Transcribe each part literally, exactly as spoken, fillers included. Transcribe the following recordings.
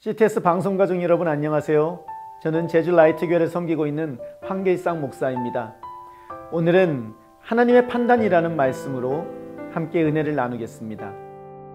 씨티에스 방송가족 여러분 안녕하세요. 저는 제주 라이트교회를 섬기고 있는 황계일상 목사입니다. 오늘은 하나님의 판단이라는 말씀으로 함께 은혜를 나누겠습니다.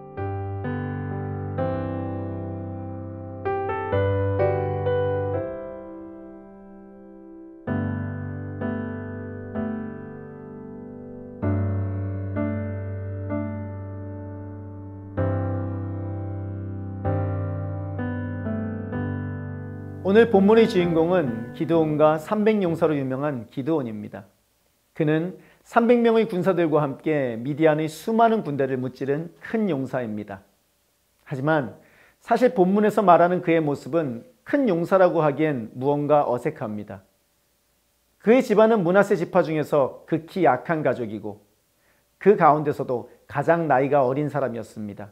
오늘 본문의 주인공은 기드온과 삼백 용사로 유명한 기드온입니다. 그는 삼백 명의 군사들과 함께 미디안의 수많은 군대를 무찌른 큰 용사입니다. 하지만 사실 본문에서 말하는 그의 모습은 큰 용사라고 하기엔 무언가 어색합니다. 그의 집안은 므낫세 지파 중에서 극히 약한 가족이고 그 가운데서도 가장 나이가 어린 사람이었습니다.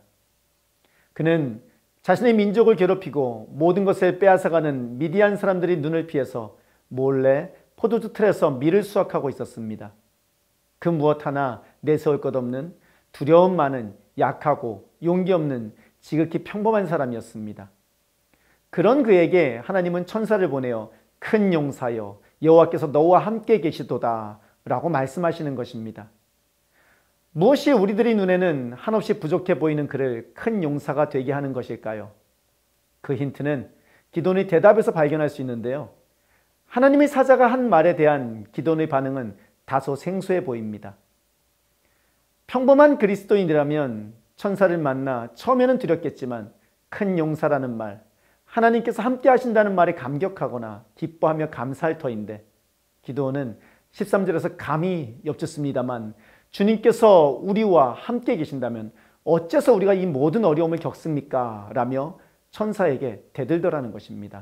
그는 자신의 민족을 괴롭히고 모든 것을 빼앗아가는 미디안 사람들이 눈을 피해서 몰래 포도주 틀에서 밀을 수확하고 있었습니다. 그 무엇 하나 내세울 것 없는 두려움 많은 약하고 용기 없는 지극히 평범한 사람이었습니다. 그런 그에게 하나님은 천사를 보내어 큰 용사여 여호와께서 너와 함께 계시도다 라고 말씀하시는 것입니다. 무엇이 우리들의 눈에는 한없이 부족해 보이는 그를 큰 용사가 되게 하는 것일까요? 그 힌트는 기드온의 대답에서 발견할 수 있는데요. 하나님의 사자가 한 말에 대한 기드온의 반응은 다소 생소해 보입니다. 평범한 그리스도인이라면 천사를 만나 처음에는 두렵겠지만 큰 용사라는 말, 하나님께서 함께 하신다는 말에 감격하거나 기뻐하며 감사할 터인데 기드온은 십삼 절에서 감히 엿듣습니다만 주님께서 우리와 함께 계신다면 어째서 우리가 이 모든 어려움을 겪습니까? 라며 천사에게 대들더라는 것입니다.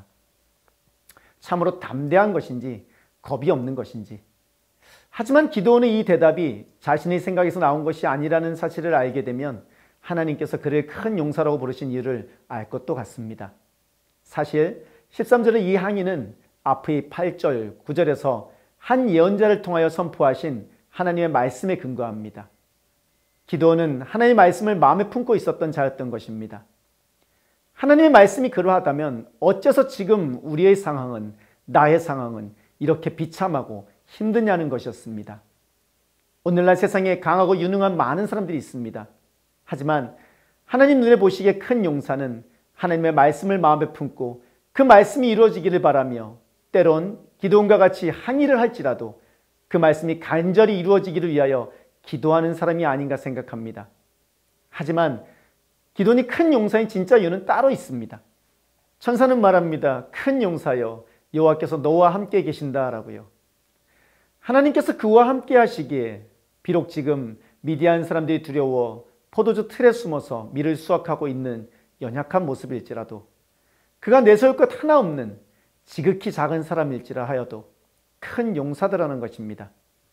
참으로 담대한 것인지 겁이 없는 것인지. 하지만 기드온의 이 대답이 자신의 생각에서 나온 것이 아니라는 사실을 알게 되면 하나님께서 그를 큰 용사라고 부르신 이유를 알 것도 같습니다. 사실 십삼 절의 이 항의는 앞의 팔 절, 구 절에서 한 예언자를 통하여 선포하신 하나님의 말씀에 근거합니다. 기드온은 하나님의 말씀을 마음에 품고 있었던 자였던 것입니다. 하나님의 말씀이 그러하다면 어째서 지금 우리의 상황은, 나의 상황은 이렇게 비참하고 힘드냐는 것이었습니다. 오늘날 세상에 강하고 유능한 많은 사람들이 있습니다. 하지만 하나님 눈에 보시기에 큰 용사는 하나님의 말씀을 마음에 품고 그 말씀이 이루어지기를 바라며 때론 기드온과 같이 항의를 할지라도 그 말씀이 간절히 이루어지기를 위하여 기도하는 사람이 아닌가 생각합니다. 하지만 기드온이 큰 용사인 진짜 이유는 따로 있습니다. 천사는 말합니다. 큰 용사여 여호와께서 너와 함께 계신다라고요. 하나님께서 그와 함께 하시기에 비록 지금 미디안 사람들이 두려워 포도주 틀에 숨어서 밀을 수확하고 있는 연약한 모습일지라도 그가 내세울 것 하나 없는 지극히 작은 사람일지라 하여도 큰 용사들라는 것입니다.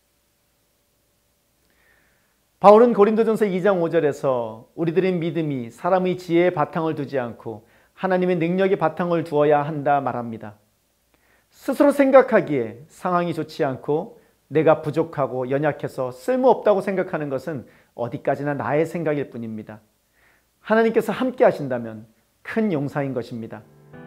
바울은 고린도전서 이 장 오 절에서 우리들의 믿음이 사람의 지혜의 바탕을 두지 않고 하나님의 능력의 바탕을 두어야 한다 말합니다. 스스로 생각하기에 상황이 좋지 않고 내가 부족하고 연약해서 쓸모없다고 생각하는 것은 어디까지나 나의 생각일 뿐입니다. 하나님께서 함께 하신다면 큰 용사인 것입니다.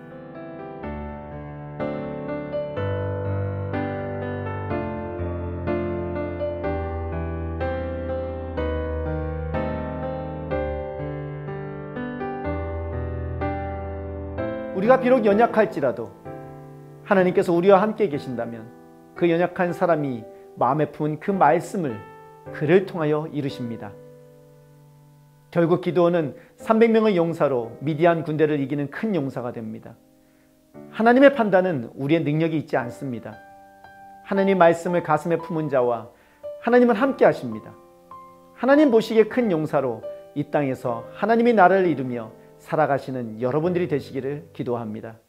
우리가 비록 연약할지라도 하나님께서 우리와 함께 계신다면 그 연약한 사람이 마음에 품은 그 말씀을 그를 통하여 이루십니다. 결국 기드온은 삼백 명의 용사로 미디안 군대를 이기는 큰 용사가 됩니다. 하나님의 판단은 우리의 능력이 있지 않습니다. 하나님 말씀을 가슴에 품은 자와 하나님은 함께 하십니다. 하나님 보시기에 큰 용사로 이 땅에서 하나님의 나라를 이루며 살아가시는 여러분들이 되시기를 기도합니다.